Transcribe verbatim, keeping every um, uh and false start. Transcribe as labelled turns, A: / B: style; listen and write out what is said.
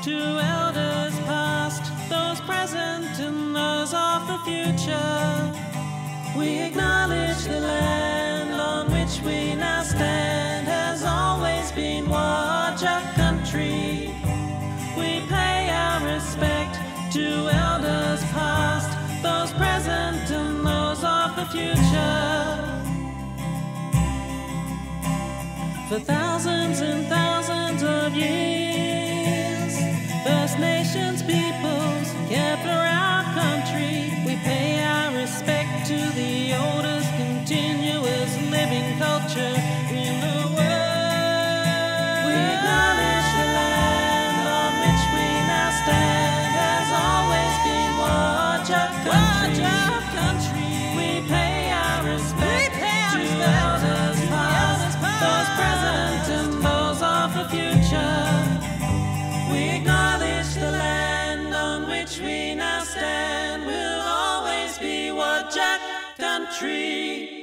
A: to elders past, those present and those of the future. We acknowledge the land on which we now stand has always been Whadjuk country. We pay our respect to elders past, those present and those of the future. For thousands and thousands of years, First Nations peoples care for our country. We pay our respect to the oldest continuous living culture in the world. We acknowledge the land on which we now stand has always been Whadjuk country. We pay our respect to elders past, those present and those of the future. We acknowledge the land on which we now stand will always be Whadjuk country.